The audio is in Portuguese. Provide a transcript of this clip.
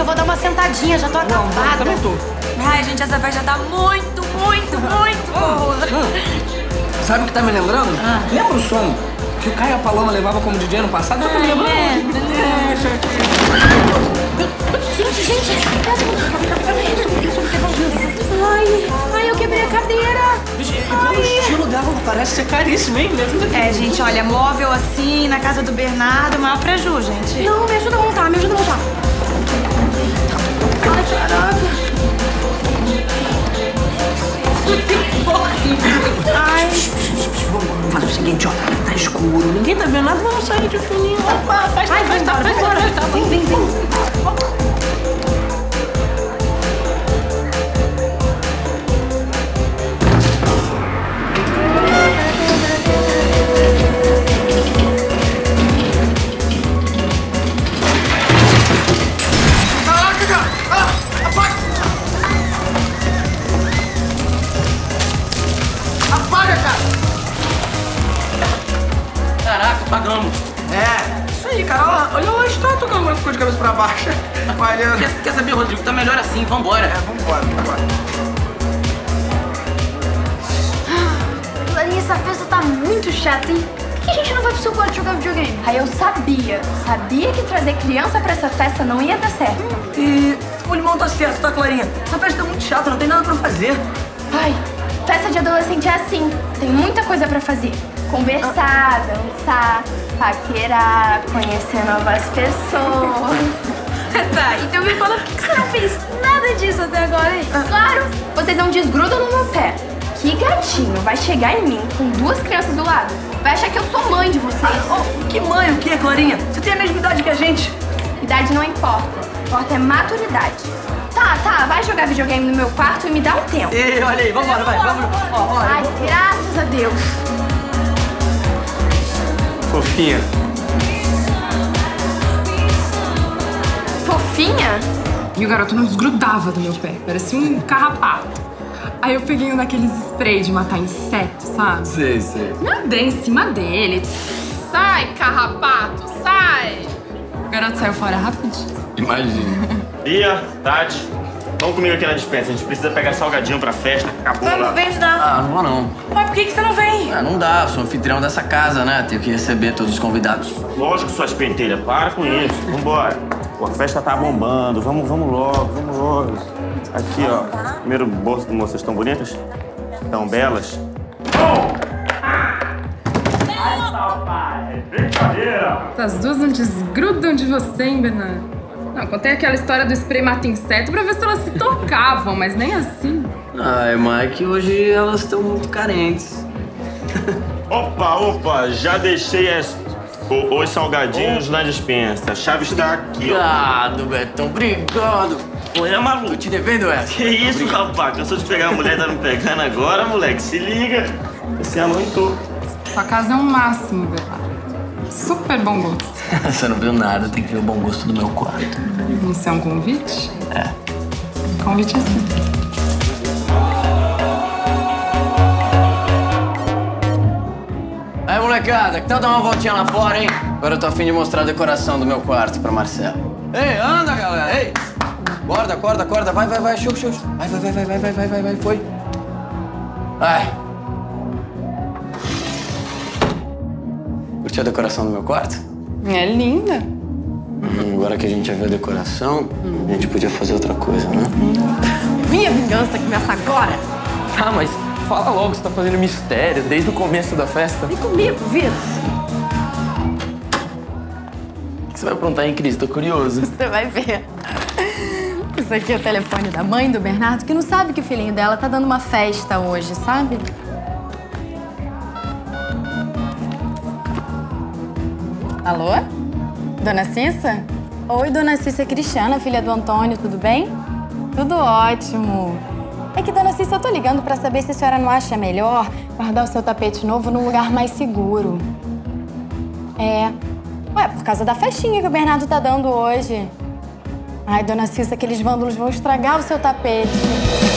vou dar uma sentadinha, já tô acabada. Também tô. Ai, gente, essa festa tá muito boa. Sabe o que tá me lembrando? Lembra o som que o Caio e a Paloma levava como DJ ano passado? Tá me lembrando? Gente. Ai, eu quebrei a cadeira. O estilo dela parece ser caríssimo, hein? É, gente, olha, móvel assim, na casa do Bernardo, maior preju, gente. Não, me ajuda a montar. Ai, caraca. Ai. Vamos fazer o seguinte, ó. Tá escuro, ninguém tá vendo nada, vamos sair de fininho. Opa, festa. Vem. Caraca, pagamos. É, isso aí, cara. Olha a estátua que agora ficou de cabeça pra baixo. Valeu. Quer saber, Rodrigo? Tá melhor assim, vambora. Vambora. Clarinha, essa festa tá muito chata, hein? Por que a gente não vai pro seu quarto jogar videogame? Aí eu sabia que trazer criança pra essa festa não ia dar certo. E o Limão tá certo, tá, Clarinha? Essa festa tá muito chata, não tem nada pra fazer. Ai, festa de adolescente é assim, tem muita coisa pra fazer. Conversar, dançar, paquerar, conhecer novas pessoas. Tá, então me fala por que você não fez nada disso até agora, hein? Claro, vocês não desgrudam no meu pé. Que gatinho vai chegar em mim com duas crianças do lado? Vai achar que eu sou mãe de vocês. Que mãe o quê, Clarinha? Você tem a mesma idade que a gente. Idade não importa, importa é maturidade. Tá, vai jogar videogame no meu quarto e me dá um tempo. Ei, olha aí, vambora, vai, vamos. Ai, graças a Deus. Fofinha. Fofinha? E o garoto não desgrudava do meu pé, parecia um carrapato. Aí eu peguei um daqueles spray de matar inseto, sabe? Sei. Nadei em cima dele. Sai, carrapato, sai! O garoto saiu fora rapidinho. Imagina. Bia, Tati, vamos comigo aqui na dispensa. A gente precisa pegar salgadinho pra festa. Acabou lá. Não vem ajudar. Ah, não vou não. Mas por que você não vem? Ah, não dá, eu sou anfitrião dessa casa, né? Tenho que receber todos os convidados. Lógico, suas pentelhas. Para com isso. Vambora. Pô, a festa tá bombando. Vamos logo. Aqui, ó. Primeiro bolso de moças tão bonitas. Tão belas. Brincadeira! As duas não desgrudam de você, hein, Bernardo? Não, contei aquela história do spray mata-inseto pra ver se elas se tocavam, mas nem assim. Ai, Mike, hoje elas estão muito carentes. Opa, já deixei os salgadinhos na dispensa. A chave está aqui, ó. Obrigado, Betão, obrigado. Pô, é maluco. Tô te devendo essa. Que isso, rapaz? Cansou de pegar a mulher, tá me pegando agora, moleque? Se liga. Você aguentou. Sua casa é um máximo, Bernardo. Super bom gosto. Você não viu nada, tem que ver o bom gosto do meu quarto. Isso é um convite? É. Convite assim. Aí, molecada, que tal dar uma voltinha lá fora, hein? Agora eu tô a fim de mostrar a decoração do meu quarto pra Marcela. Ei, anda, galera, ei! Acorda, vai, show. Vai, foi. Vai. Curtiu a decoração do meu quarto? É linda. Agora que a gente já viu a decoração, a gente podia fazer outra coisa, né? Minha vingança começa agora. Ah, mas fala logo, você tá fazendo mistério desde o começo da festa. Vem comigo, Vitor. O que você vai aprontar, hein, Cris? Tô curioso. Você vai ver. Isso aqui é o telefone da mãe do Bernardo, que não sabe que o filhinho dela tá dando uma festa hoje, sabe? Alô? Dona Cissa? Oi, Dona Cissa Cristiana, filha do Antônio, tudo bem? Tudo ótimo. É que, Dona Cissa, eu tô ligando pra saber se a senhora não acha melhor guardar o seu tapete novo num lugar mais seguro. É. Ué, por causa da festinha que o Bernardo tá dando hoje. Ai, Dona Cissa, aqueles vândalos vão estragar o seu tapete.